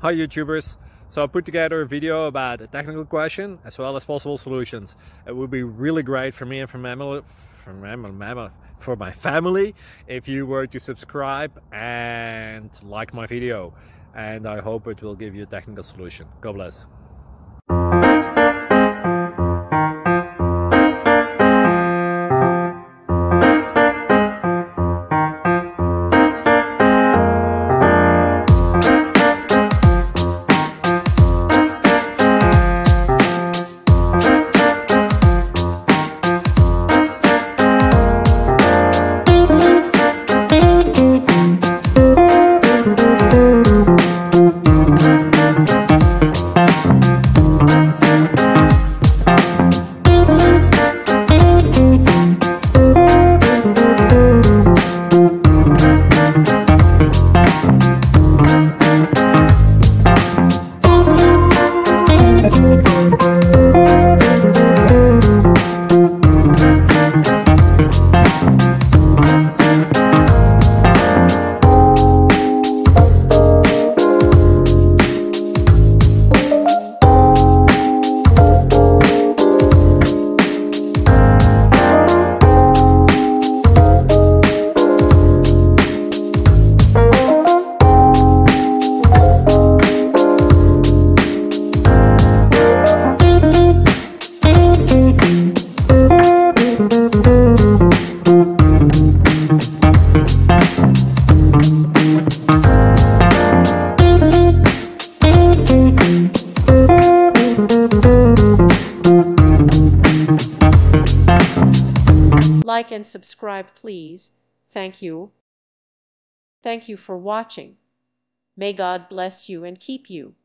Hi YouTubers. So I put together a video about a technical question as well as possible solutions. It would be really great for me and for my family if you were to subscribe and like my video, and I hope it will give you a technical solution. God bless. Like and subscribe, please. Thank you. Thank you for watching. May God bless you and keep you.